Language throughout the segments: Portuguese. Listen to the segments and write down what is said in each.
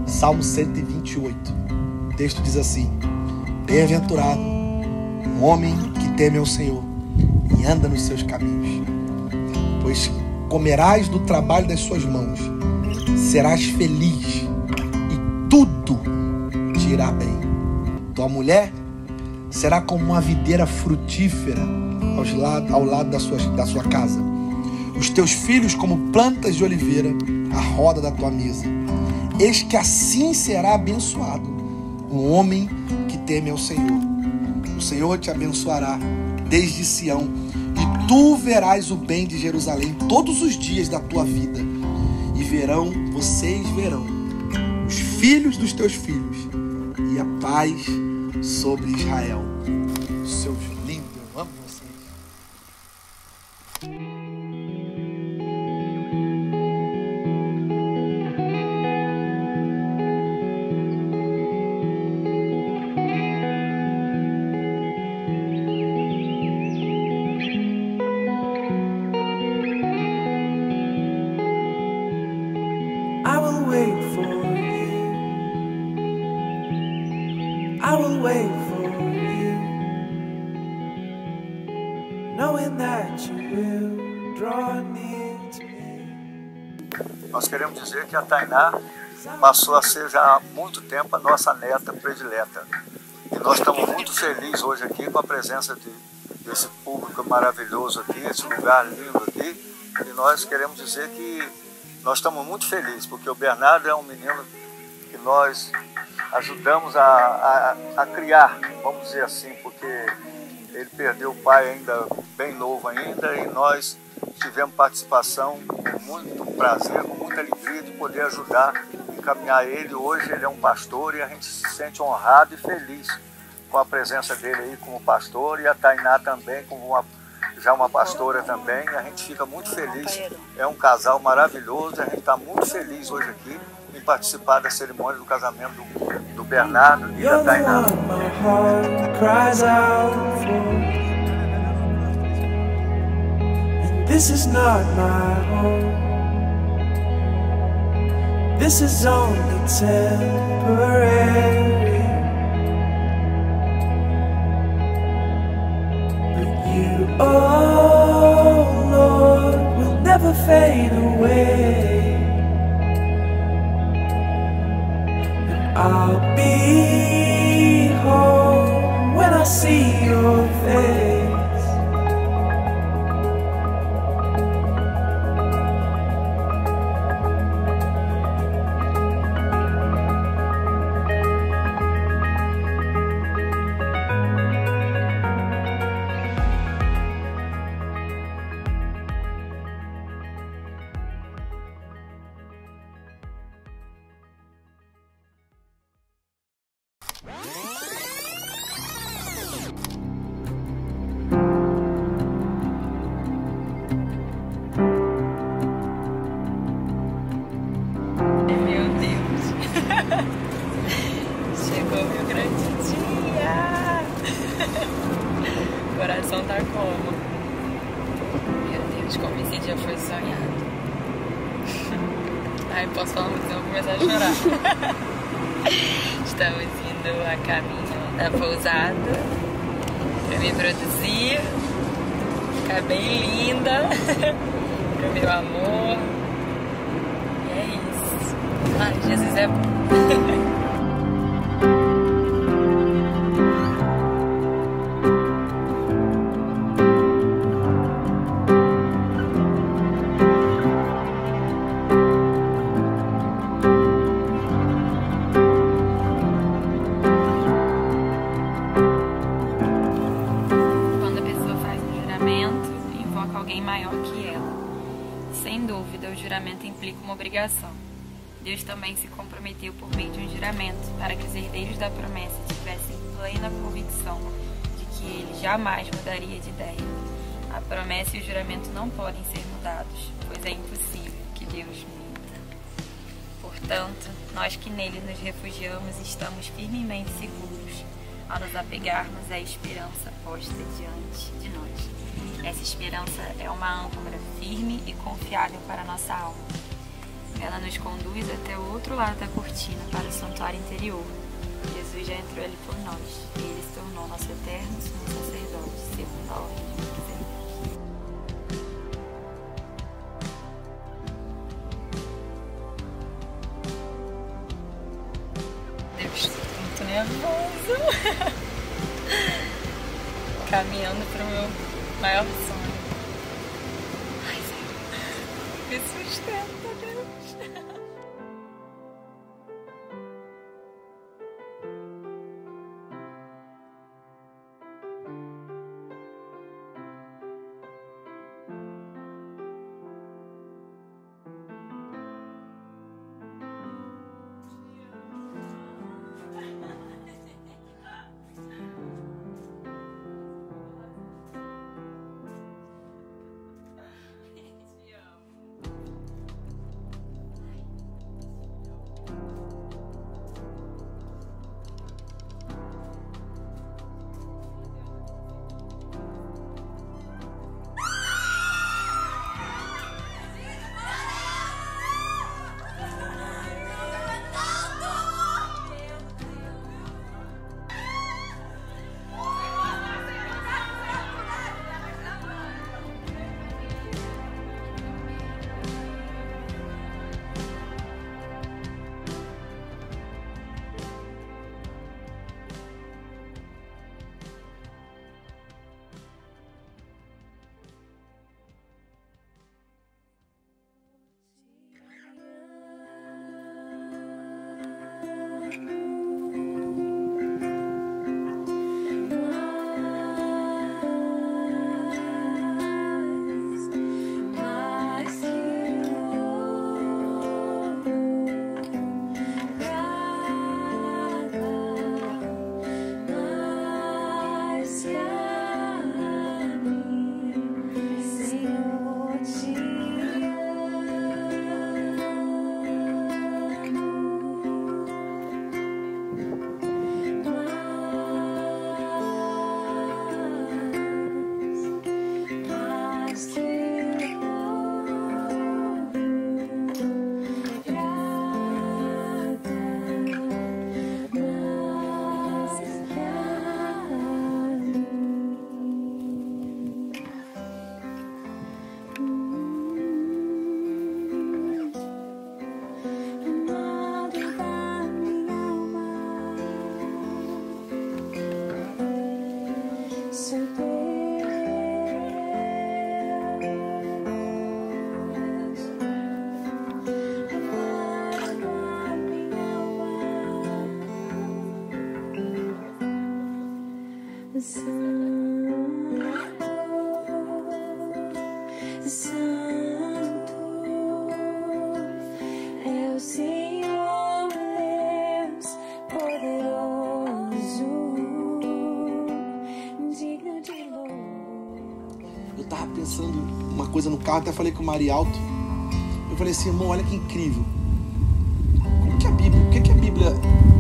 Salmo 128. O texto diz assim: bem-aventurado o homem que teme ao Senhor e anda nos seus caminhos, pois comerás do trabalho das suas mãos, serás feliz e tudo te irá bem. Tua mulher será como uma videira frutífera ao lado da sua casa, os teus filhos como plantas de oliveira à roda da tua mesa. Eis que assim será abençoado o homem que teme ao Senhor. O Senhor te abençoará desde Sião, e tu verás o bem de Jerusalém todos os dias da tua vida. E vocês verão os filhos dos teus filhos, e a paz sobre Israel. Seus lindos, eu amo vocês. I will wait for you, knowing that you will draw near to me. Nós queremos dizer que a Tainá passou a ser já há muito tempo a nossa neta predileta. E nós estamos muito felizes hoje aqui com a presença desse público maravilhoso aqui, esse lugar lindo aqui. E nós queremos dizer que nós estamos muito felizes, porque o Bernardo é um menino que nós ajudamos a criar, vamos dizer assim, porque ele perdeu o pai ainda bem novo ainda, e nós tivemos participação com muito prazer, com muita alegria de poder ajudar, encaminhar ele. Hoje ele é um pastor e a gente se sente honrado e feliz com a presença dele aí como pastor, e a Tainá também como já uma pastora também. A gente fica muito feliz, é um casal maravilhoso, e a gente está muito feliz hoje aqui em participar da cerimônia do casamento do Bernardo e da Tainá. This is not my home. This is only temporary. But you, oh Lord, will never fade away. And I'll be home when I see your face. Chegou meu grande dia! O coração tá como? Meu Deus, como esse dia foi sonhado. Ai, posso falar muito, eu vou começar a chorar. Estamos indo a caminho da pousada para me produzir, ficar bem linda pro meu amor. E é isso. Ai, Jesus é bom. Alguém maior que ela. Sem dúvida, o juramento implica uma obrigação. Deus também se comprometeu por meio de um juramento para que os herdeiros da promessa tivessem plena convicção de que ele jamais mudaria de ideia. A promessa e o juramento não podem ser mudados, pois é impossível que Deus minta. Portanto, nós que nele nos refugiamos estamos firmemente seguros ao nos apegarmos à esperança posta diante de nós. Essa esperança é uma âncora firme e confiável para a nossa alma. Ela nos conduz até o outro lado da cortina, para o santuário interior. Jesus já entrou ali por nós, e ele se tornou nosso eterno sumo sacerdote, segundo a ordem de Melquisedeque. Deus, tô muito nervosa. Caminhando pro meu maior sonho. Ai, Senhor, me sustenta, Deus. Eu tava pensando uma coisa no carro, até falei com o Marialto. Eu falei assim, irmão, olha que incrível. Como que a Bíblia, o que a Bíblia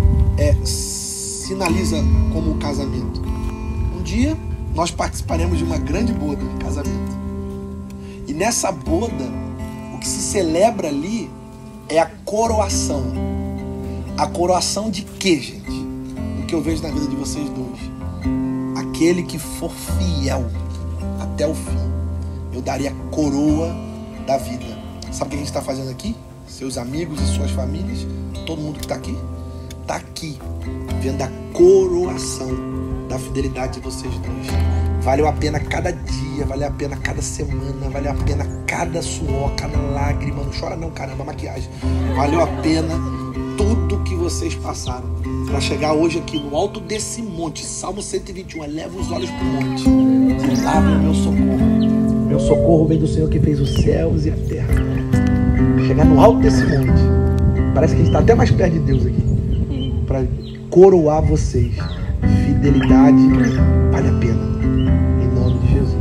sinaliza como um casamento? Um dia nós participaremos de uma grande boda de casamento. E nessa boda, o que se celebra ali é a coroação. A coroação de quê, gente? O que eu vejo na vida de vocês dois. Aquele que for fiel até o fim, eu daria a coroa da vida. Sabe o que a gente está fazendo aqui? Seus amigos e suas famílias, todo mundo que está aqui, vendo a coroação da fidelidade de vocês dois. Valeu a pena cada dia, valeu a pena cada semana, valeu a pena cada suor, cada lágrima. Não chora não, caramba, maquiagem. Valeu a pena tudo que vocês passaram para chegar hoje aqui no alto desse monte. Salmo 121, eleva os olhos para o monte. De lá vem o meu socorro. Meu socorro vem do Senhor que fez os céus e a terra. Chegar no alto desse monte. Parece que a gente está até mais perto de Deus aqui. Para coroar vocês. Fidelidade vale a pena. Em nome de Jesus.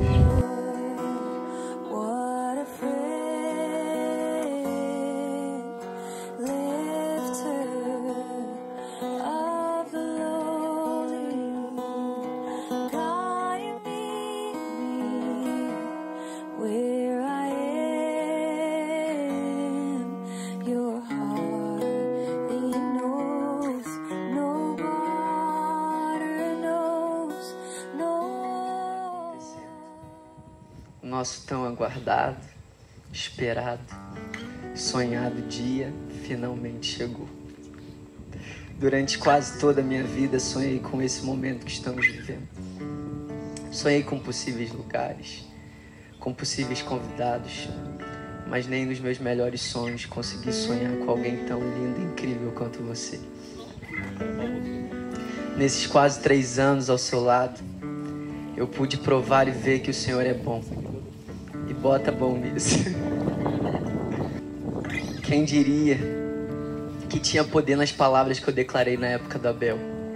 Where I am, nosso tão aguardado, esperado, sonhado dia finalmente chegou. Durante quase toda a minha vida sonhei com esse momento que estamos vivendo. Sonhei com possíveis lugares, com possíveis convidados, mas nem nos meus melhores sonhos consegui sonhar com alguém tão lindo e incrível quanto você. Nesses quase 3 anos ao seu lado, eu pude provar e ver que o Senhor é bom. E bota bom nisso. Quem diria que tinha poder nas palavras que eu declarei na época do Abel?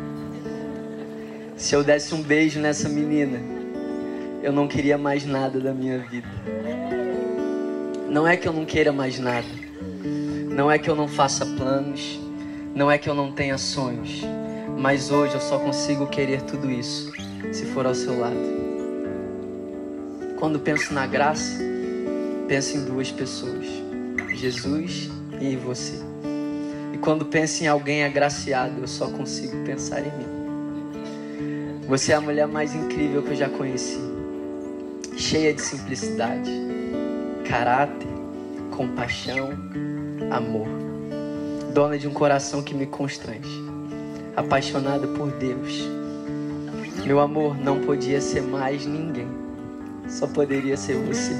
Se eu desse um beijo nessa menina, eu não queria mais nada da minha vida. Não é que eu não queira mais nada. Não é que eu não faça planos. Não é que eu não tenha sonhos. Mas hoje eu só consigo querer tudo isso se for ao seu lado. Quando penso na graça, penso em 2 pessoas, Jesus e em você. E quando penso em alguém agraciado, eu só consigo pensar em mim. Você é a mulher mais incrível que eu já conheci, cheia de simplicidade, caráter, compaixão, amor, dona de um coração que me constrange, apaixonada por Deus. Meu amor, não podia ser mais ninguém, só poderia ser você.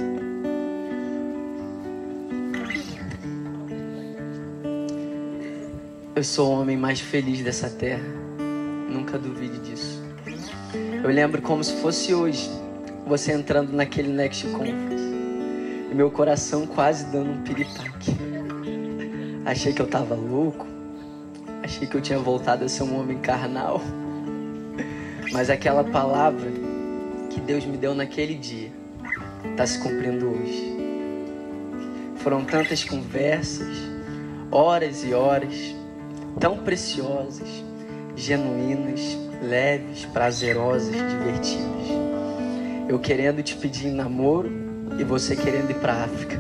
Eu sou o homem mais feliz dessa terra, nunca duvide disso. Eu lembro como se fosse hoje, você entrando naquele Next Conference e meu coração quase dando um piripaque. Achei que eu tava louco, achei que eu tinha voltado a ser um homem carnal. Mas aquela palavra que Deus me deu naquele dia está se cumprindo hoje. Foram tantas conversas, horas e horas, tão preciosas, genuínas, leves, prazerosas, divertidas. Eu querendo te pedir em namoro e você querendo ir para a África.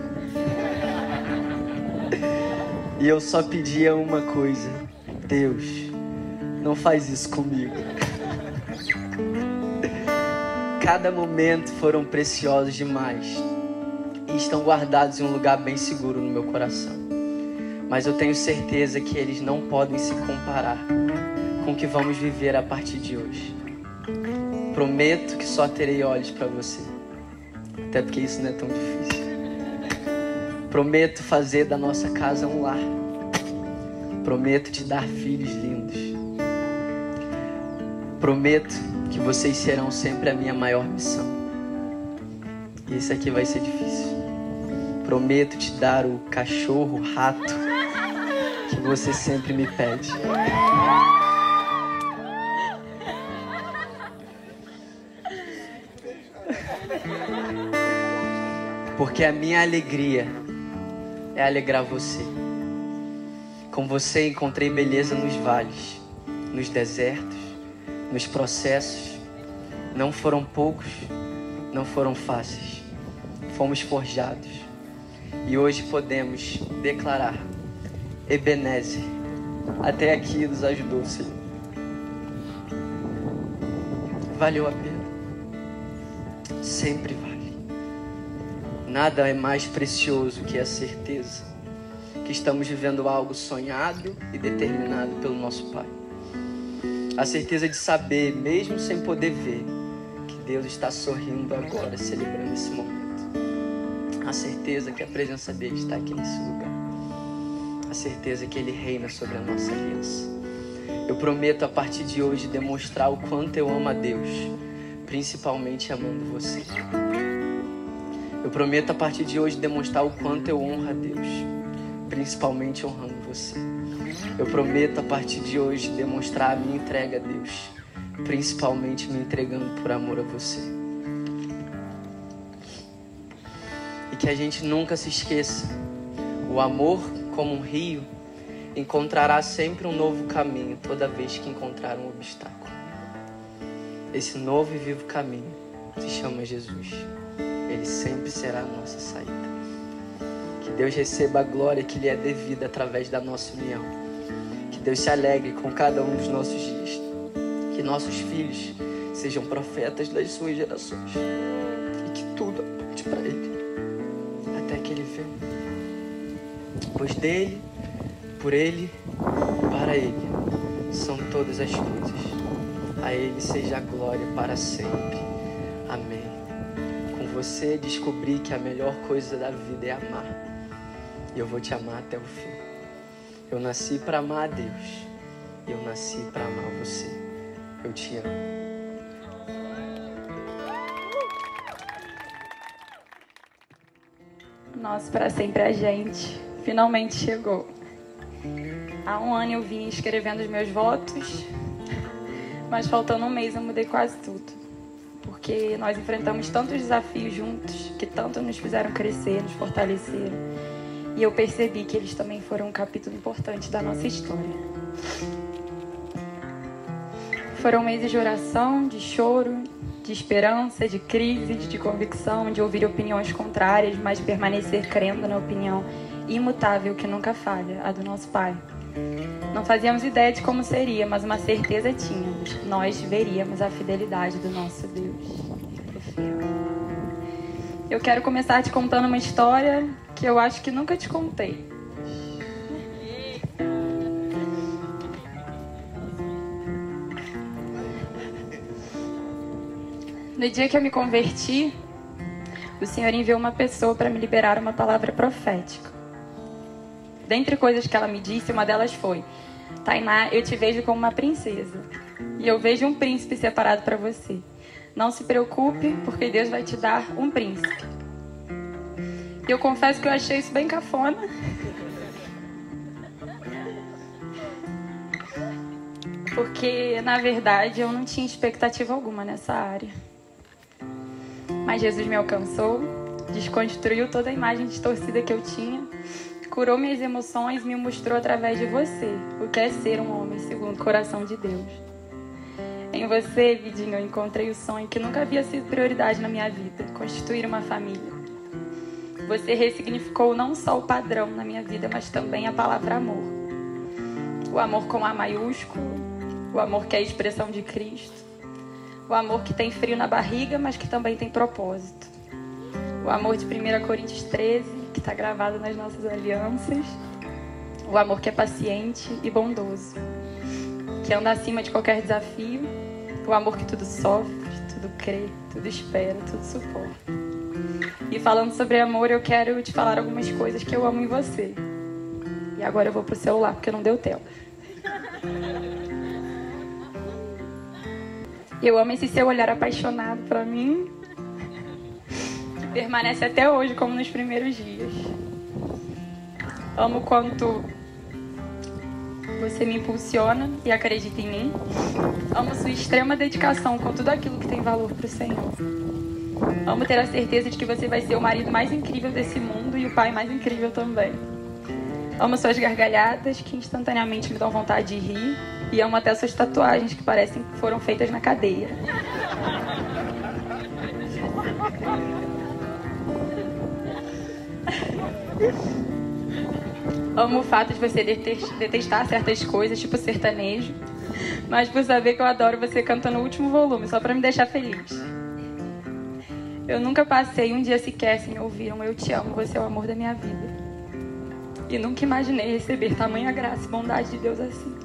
E eu só pedia uma coisa: Deus, não faz isso comigo. Cada momento foram preciosos demais e estão guardados em um lugar bem seguro no meu coração. Mas eu tenho certeza que eles não podem se comparar com o que vamos viver a partir de hoje. Prometo que só terei olhos para você, até porque isso não é tão difícil. Prometo fazer da nossa casa um lar. Prometo te dar filhos lindos. Prometo que vocês serão sempre a minha maior missão. E isso aqui vai ser difícil. Prometo te dar o cachorro, o rato que você sempre me pede. Porque a minha alegria é alegrar você. Com você encontrei beleza nos vales, nos desertos, nos processos. Não foram poucos, não foram fáceis. Fomos forjados. E hoje podemos declarar: Ebenezer, até aqui nos ajudou o Senhor. Valeu a pena. Sempre vale. Nada é mais precioso que a certeza que estamos vivendo algo sonhado e determinado pelo nosso Pai. A certeza de saber, mesmo sem poder ver, que Deus está sorrindo agora, celebrando esse momento. A certeza que a presença dele está aqui nesse lugar. A certeza que ele reina sobre a nossa aliança. Eu prometo a partir de hoje demonstrar o quanto eu amo a Deus, principalmente amando você. Eu prometo a partir de hoje demonstrar o quanto eu honro a Deus, principalmente honrando você. Eu prometo a partir de hoje demonstrar a minha entrega a Deus, principalmente me entregando por amor a você. E que a gente nunca se esqueça, o amor, como um rio, encontrará sempre um novo caminho toda vez que encontrar um obstáculo. Esse novo e vivo caminho se chama Jesus. Ele sempre será a nossa saída. Que Deus receba a glória que lhe é devida através da nossa união. Que Deus se alegre com cada um dos nossos dias. Que nossos filhos sejam profetas das suas gerações. E que tudo aponte para pois dele, por ele, para ele são todas as coisas. A ele seja a glória para sempre. Amém. Com você descobri que a melhor coisa da vida é amar. E eu vou te amar até o fim. Eu nasci para amar a Deus. Eu nasci para amar você. Eu te amo. Nossa, para sempre a gente finalmente chegou. Há 1 ano eu vim escrevendo os meus votos, mas faltando um mês eu mudei quase tudo. Porque nós enfrentamos tantos desafios juntos, que tanto nos fizeram crescer, nos fortaleceram. E eu percebi que eles também foram um capítulo importante da nossa história. Foram meses de oração, de choro, de esperança, de crises, de convicção, de ouvir opiniões contrárias, mas de permanecer crendo na opinião imutável que nunca falha, a do nosso Pai. Não fazíamos ideia de como seria, mas uma certeza tínhamos. Nós veríamos a fidelidade do nosso Deus. Eu quero começar te contando uma história que eu acho que nunca te contei. No dia que eu me converti, o Senhor enviou uma pessoa para me liberar uma palavra profética. Dentre coisas que ela me disse, uma delas foi: Tainá, eu te vejo como uma princesa. E eu vejo um príncipe separado para você. Não se preocupe, porque Deus vai te dar um príncipe. E eu confesso que eu achei isso bem cafona. Porque, na verdade, eu não tinha expectativa alguma nessa área. Mas Jesus me alcançou, desconstruiu toda a imagem distorcida que eu tinha, curou minhas emoções e me mostrou através de você o que é ser um homem segundo o coração de Deus. Em você, Vidinho, eu encontrei o sonho que nunca havia sido prioridade na minha vida, constituir uma família. Você ressignificou não só o padrão na minha vida, mas também a palavra amor. O amor com A maiúsculo, o amor que é a expressão de Cristo, o amor que tem frio na barriga, mas que também tem propósito. O amor de 1 Coríntios 13, que está gravado nas nossas alianças. O amor que é paciente e bondoso, que anda acima de qualquer desafio. O amor que tudo sofre, tudo crê, tudo espera, tudo suporta. E falando sobre amor, eu quero te falar algumas coisas que eu amo em você. E agora eu vou pro celular, porque não deu tempo. Eu amo esse seu olhar apaixonado pra mim, que permanece até hoje como nos primeiros dias. Amo quanto você me impulsiona e acredita em mim. Amo sua extrema dedicação com tudo aquilo que tem valor pro Senhor. Amo ter a certeza de que você vai ser o marido mais incrível desse mundo e o pai mais incrível também. Amo suas gargalhadas que instantaneamente me dão vontade de rir. E amo até suas tatuagens que parecem que foram feitas na cadeia. Amo o fato de você detestar certas coisas, tipo sertanejo. Mas por saber que eu adoro você cantando no último volume, só pra me deixar feliz. Eu nunca passei um dia sequer sem ouvir um eu te amo, você é o amor da minha vida. E nunca imaginei receber tamanha graça e bondade de Deus assim.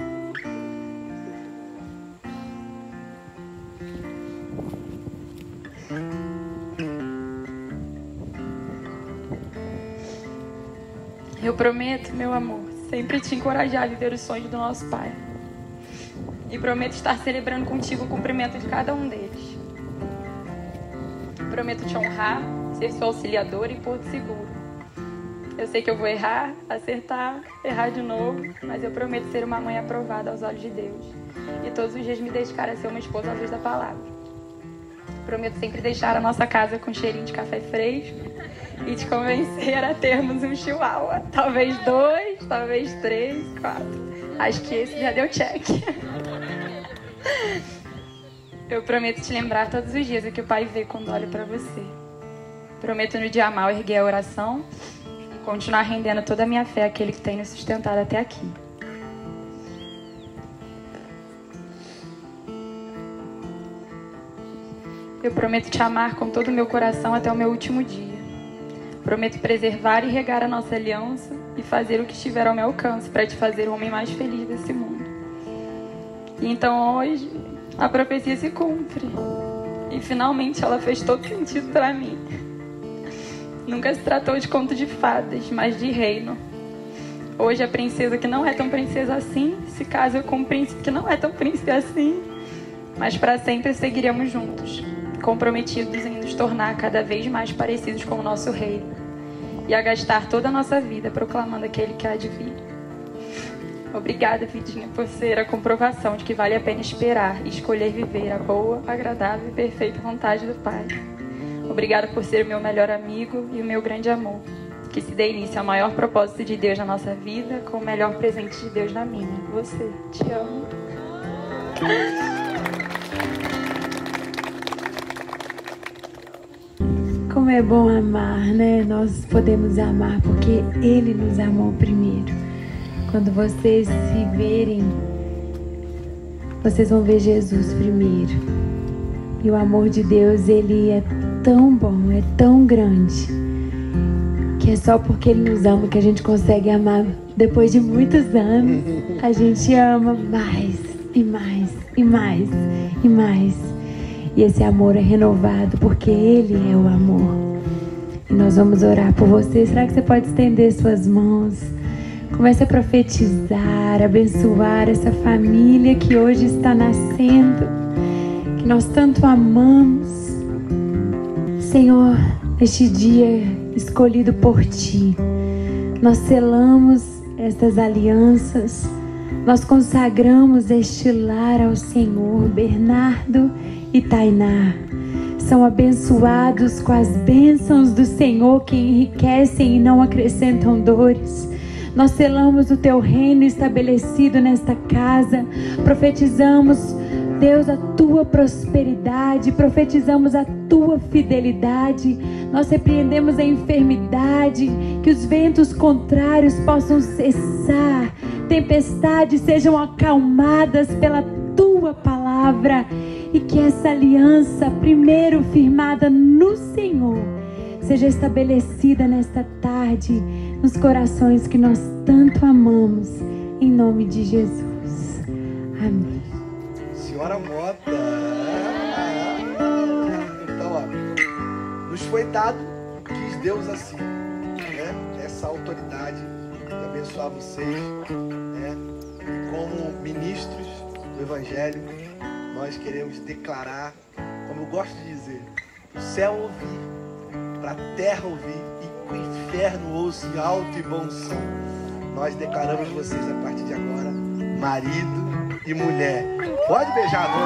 Eu prometo, meu amor, sempre te encorajar a viver os sonhos do nosso Pai. E prometo estar celebrando contigo o cumprimento de cada um deles. Prometo te honrar, ser sua auxiliadora e porto seguro. Eu sei que eu vou errar, acertar, errar de novo, mas eu prometo ser uma mãe aprovada aos olhos de Deus. E todos os dias me dedicar a ser uma esposa à luz da palavra. Prometo sempre deixar a nossa casa com cheirinho de café fresco e te convencer a termos um chihuahua. Talvez 2, talvez 3, 4. Acho que esse já deu check. Eu prometo te lembrar todos os dias o que o Pai vê quando olha pra você. Prometo no dia mal erguer a oração e continuar rendendo toda a minha fé àquele que tem nos sustentado até aqui. Eu prometo te amar com todo o meu coração até o meu último dia. Prometo preservar e regar a nossa aliança e fazer o que estiver ao meu alcance para te fazer o homem mais feliz desse mundo. E então hoje a profecia se cumpre e finalmente ela fez todo sentido para mim. Nunca se tratou de conto de fadas, mas de reino. Hoje a princesa que não é tão princesa assim se casa com um príncipe que não é tão príncipe assim, mas para sempre seguiremos juntos, comprometidos em nos tornar cada vez mais parecidos com o nosso rei e a gastar toda a nossa vida proclamando aquele que há de vir. Obrigada, Vidinha, por ser a comprovação de que vale a pena esperar e escolher viver a boa, agradável e perfeita vontade do Pai. Obrigada por ser o meu melhor amigo e o meu grande amor, que se dê início ao maior propósito de Deus na nossa vida, com o melhor presente de Deus na minha. Você, te amo. Como é bom amar, né? Nós podemos amar porque Ele nos amou primeiro. Quando vocês se verem, vocês vão ver Jesus primeiro. E o amor de Deus, Ele é tão bom, é tão grande, que é só porque Ele nos ama que a gente consegue amar. Depois de muitos anos, a gente ama mais e mais e mais e mais. E esse amor é renovado porque Ele é o amor. E nós vamos orar por você. Será que você pode estender suas mãos? Comece a profetizar, abençoar essa família que hoje está nascendo, que nós tanto amamos. Senhor, este dia escolhido por Ti, nós selamos estas alianças, nós consagramos este lar ao Senhor. Bernardo e Tainá são abençoados com as bênçãos do Senhor que enriquecem e não acrescentam dores. Nós selamos o Teu reino estabelecido nesta casa. Profetizamos, Deus, a Tua prosperidade. Profetizamos a Tua fidelidade. Nós repreendemos a enfermidade. Que os ventos contrários possam cessar. Tempestades sejam acalmadas pela Tua palavra. E que essa aliança, primeiro firmada no Senhor, seja estabelecida nesta tarde nos corações que nós tanto amamos, em nome de Jesus. Amém. Senhora Mota. Então, ó, nos foi dado, quis Deus assim, né? Essa autoridade de abençoar vocês, né? E como ministros do Evangelho, nós queremos declarar, como eu gosto de dizer, o céu ouvir, para a terra ouvir e o inferno ouça em alto e bom som. Nós declaramos vocês a partir de agora marido e mulher. Pode beijar a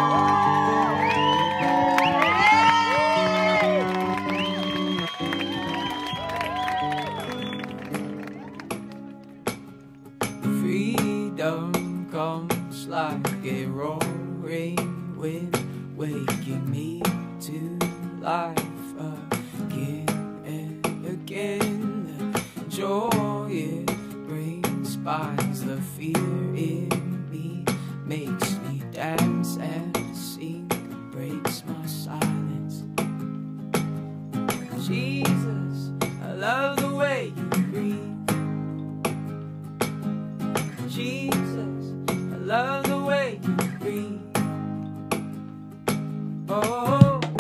noiva. Freedom comes like a roaring wind, waking me to life again and again. The joy it brings binds the fear in me, makes me dance and sing, breaks my silence. Jesus, I love the way you breathe. Jesus, I love the way you breathe. Oh.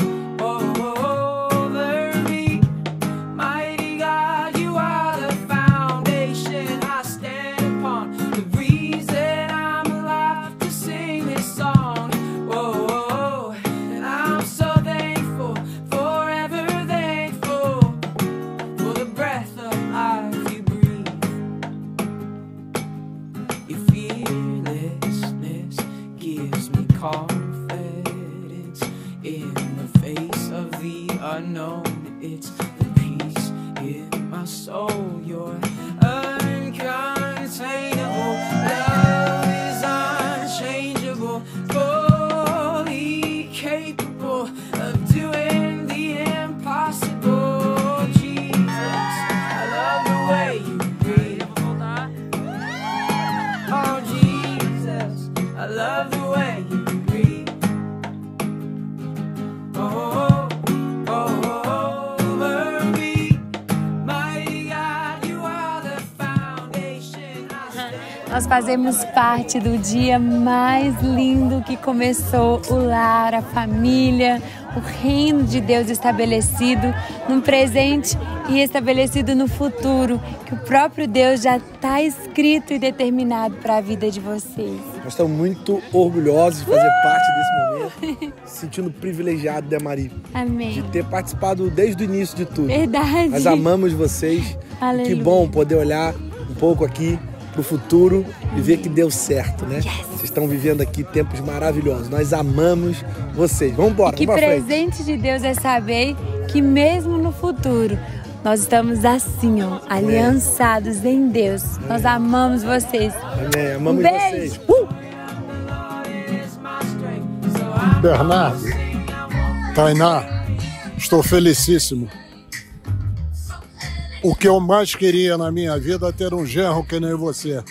Confidence in the face of the unknown. It's the peace in my soul. You're uncontainable. Love is unchangeable, fully capable of doing the impossible. Jesus, I love the way you breathe. Oh Jesus, I love the way you over me, mighty God. fazemos parte do dia mais lindo que começou o lar, a família, o reino de Deus estabelecido no presente e estabelecido no futuro, que o próprio Deus já está escrito e determinado para a vida de vocês. Nós estamos muito orgulhosos de fazer parte desse momento, sentindo privilegiado, né, Mari? Amém. De ter participado desde o início de tudo. Verdade. Nós amamos vocês. Aleluia. Que bom poder olhar um pouco aqui pro futuro e ver que deu certo, né? Vocês estão vivendo aqui tempos maravilhosos. Nós amamos vocês. Vamos embora, Que vamos pra frente. presente de Deus é saber que mesmo no futuro nós estamos assim, ó, aliançados em Deus. Amém. Nós amamos vocês. Amém, amamos Beijo. vocês. Bernardo, Tainá, estou felicíssimo. O que eu mais queria na minha vida é ter um genro que nem você.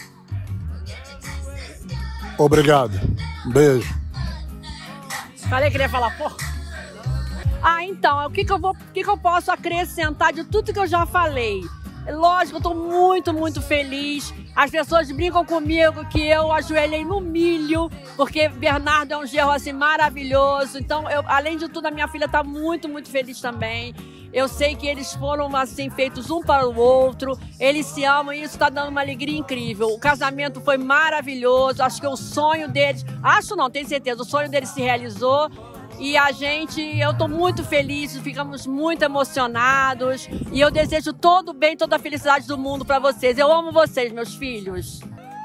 Obrigado. Beijo. Falei que ele ia falar, porra. Então, o que eu posso acrescentar de tudo que eu já falei? Lógico, eu tô muito, muito feliz. As pessoas brincam comigo que eu ajoelhei no milho, porque Bernardo é um genro assim maravilhoso. Então, além de tudo, a minha filha tá muito, muito feliz também. Eu sei que eles foram assim feitos um para o outro, eles se amam e isso está dando uma alegria incrível. O casamento foi maravilhoso, acho que o sonho deles, tenho certeza, o sonho deles se realizou. E eu tô muito feliz, ficamos muito emocionados e eu desejo todo o bem, toda a felicidade do mundo para vocês. Eu amo vocês, meus filhos.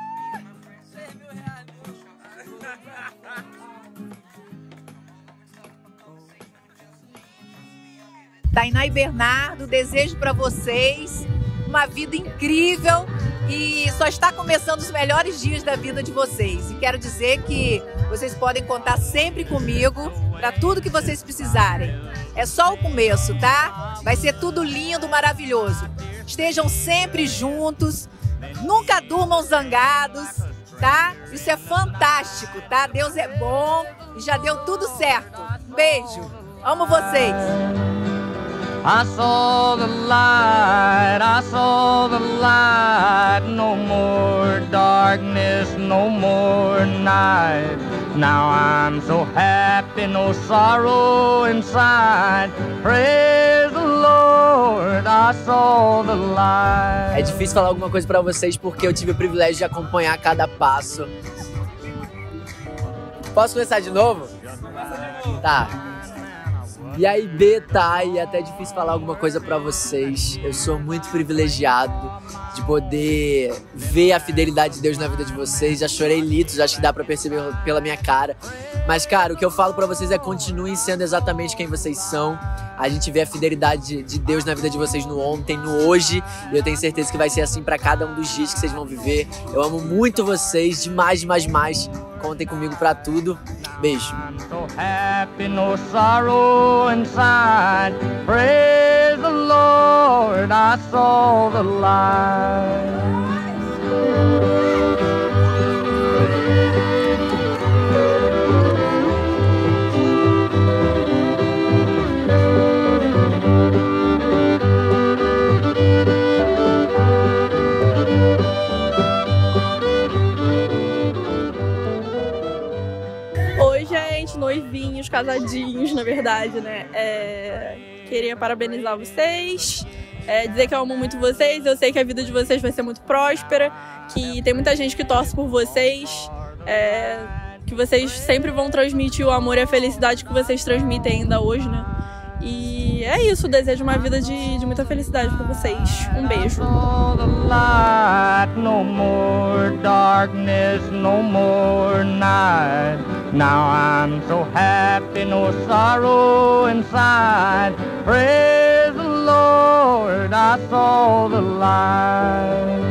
Tainá e Bernardo, desejo para vocês uma vida incrível e só está começando os melhores dias da vida de vocês. E quero dizer que vocês podem contar sempre comigo para tudo que vocês precisarem. É só o começo, tá? Vai ser tudo lindo, maravilhoso. Estejam sempre juntos, nunca durmam zangados, tá? Isso é fantástico, tá? Deus é bom e já deu tudo certo. Um beijo. Amo vocês. I saw the light, no more darkness, no more night. Now I'm so happy, no sorrow inside. Praise the Lord, I saw the light. É difícil falar alguma coisa pra vocês porque eu tive o privilégio de acompanhar cada passo. Posso começar de novo? Tá. E aí, Thay, é até difícil falar alguma coisa pra vocês. Eu sou muito privilegiado de poder ver a fidelidade de Deus na vida de vocês. Já chorei litros, acho que dá pra perceber pela minha cara. Mas, cara, o que eu falo pra vocês é continuem sendo exatamente quem vocês são. A gente vê a fidelidade de Deus na vida de vocês no ontem, no hoje. E eu tenho certeza que vai ser assim pra cada um dos dias que vocês vão viver. Eu amo muito vocês, demais, demais, demais. Contem comigo pra tudo. Beijo. I'm so happy, no sorrow inside. Praise the Lord, I saw the light. Noivinhos, casadinhos, na verdade, né? Queria parabenizar vocês, dizer que eu amo muito vocês. Eu sei que a vida de vocês vai ser muito próspera, que tem muita gente que torce por vocês, que vocês sempre vão transmitir o amor e a felicidade que vocês transmitem ainda hoje, né? E é isso, desejo uma vida de muita felicidade pra vocês. Um beijo. No more darkness, no more night. Now I'm so happy, no sorrow inside. Praise the Lord, I saw the light.